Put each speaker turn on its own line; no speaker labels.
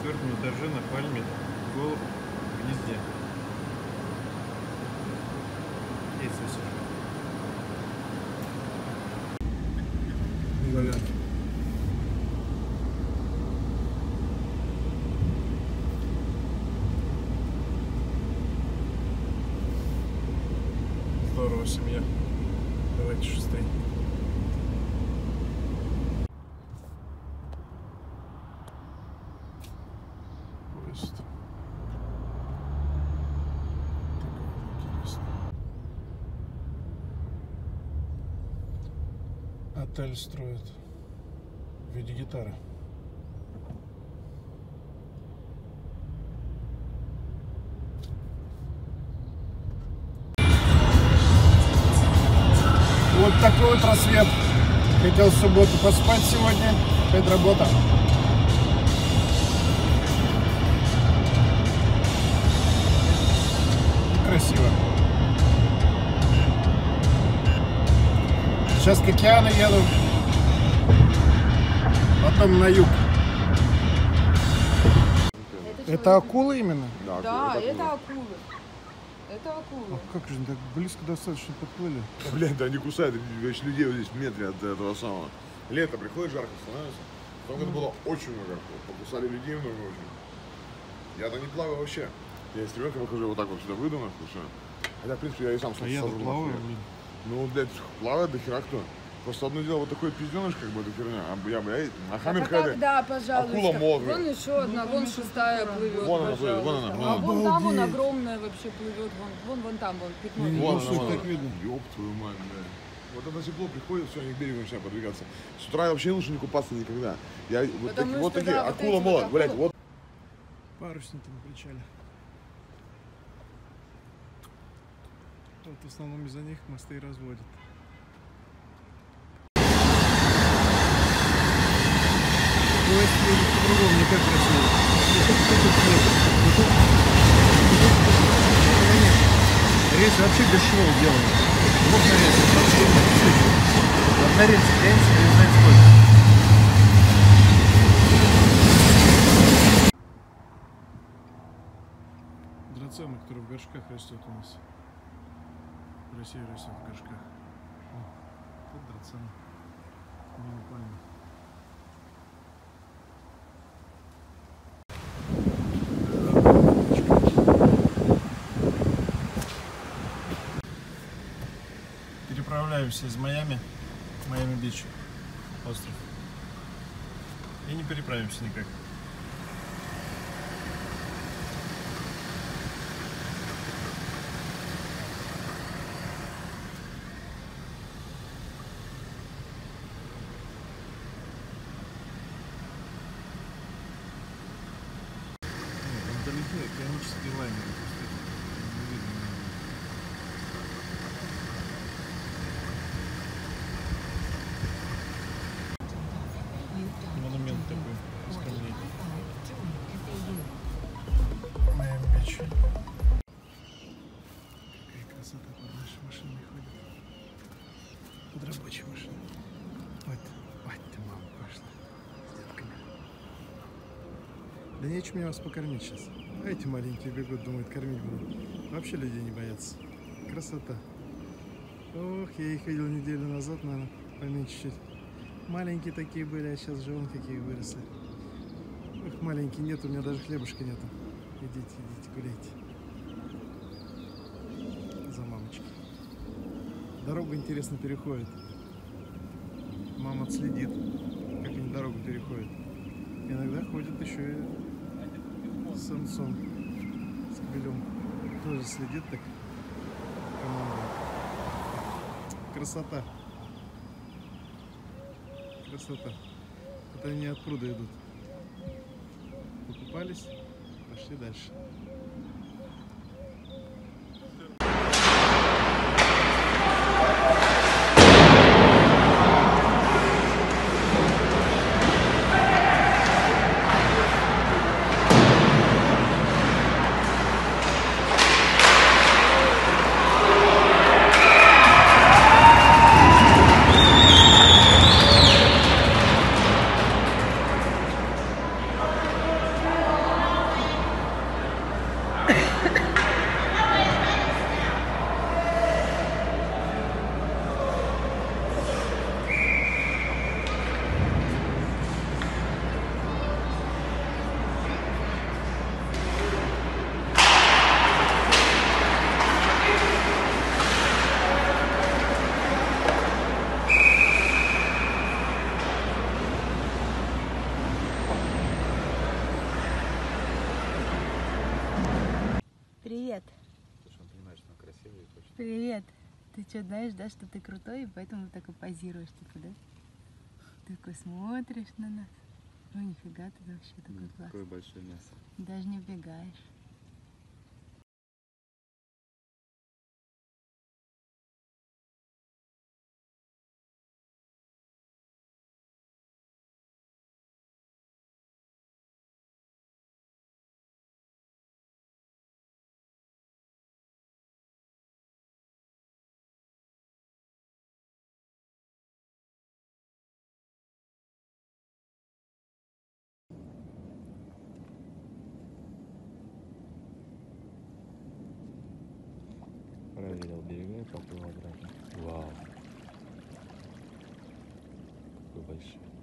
4-м этаже на пальме голубь в гнезде. Есть высоко. Здорово, семья. Давайте шустрее. Поезд. Интересно. Отель строят в виде гитары. Вот такой вот рассвет. Хотел в субботу поспать сегодня. Опять работа. Красиво. Сейчас к океану еду. Потом на юг. Это акулы именно?
Да, это акулы. Это акулы.
А как же так близко достаточно подплыли?
Блин, да они кусают весь людей вот здесь в метре от этого самого. Лето приходит, жарко становится. В том году было очень много акул. Покусали людей много очень. Я-то не плаваю вообще. Я с ребенком выхожу вот так вот сюда выйду, нахуй, все. Хотя, в принципе, я и сам сажу.
Я плаваю, блин.
Ну, блядь, плавает до хера кто. Просто одно дело вот такой пизденыш, как бы, эта херня. А хаммерхеды,
да, пожалуйста.
акула молот.
Вон еще одна, вон шестая плывет.
Вон она плывет, вон она.
А вон там вон огромная вообще плывет, вон там, вон пятно.
Вон она, так видно. Ёб твою мать, блядь. Вот это тепло приходит, все, они к берегу начинают подвигаться. С утра вообще лучше не купаться никогда. Я вот такие, да, акула молот, блядь, вот.
Парусники на причале. Вот в основном из-за них мосты и разводят. Поезд едет по-другому, не как в России. Рейс вообще без швов делают. Вот на рельсе, вообще не. Вот на рельсе тянется, не знаю сколько. Драцена, который в горшках растет у нас. В России растет в горшках. Вот драцена. Мимо пальмы. Переправляемся из Майами, Майами-Бич, остров. И не переправимся никак. Вдалеке океанические лайнеры. Монумент такой из камней. Майами-Бич. Какая красота под нашей машиной ходит. Под рабочей машиной. Вот ты, мама, пошла с детками. Да нечем мне вас покормить сейчас. А эти маленькие бегут, думают, кормить будут. Вообще людей не боятся. Красота. Ох, я их видел неделю назад, наверное, поменьше чуть. Маленькие такие были, а сейчас же вон какие выросли. Ох, маленькие, нет, у меня даже хлебушка нету. Идите, гуляйте. За мамочки. Дорогу интересно переходит. Мама следит, как они дорогу переходят. Иногда ходят еще и с самцом, с кобелем. Тоже следит так. Красота. Красота. Вот они от пруда идут. Покупались, пошли дальше.
Привет.
Потому что он понимает, что он красивый и хочет.
Привет. Ты что, знаешь, да, что ты крутой, и поэтому так и позируешь, типа, да? Ты такой смотришь на нас. Ой, нифига, ты вообще такой классный.
Какое большое мясо.
Даже не убегаешь.
Проверил берега по километрам. Вау. Какой большой.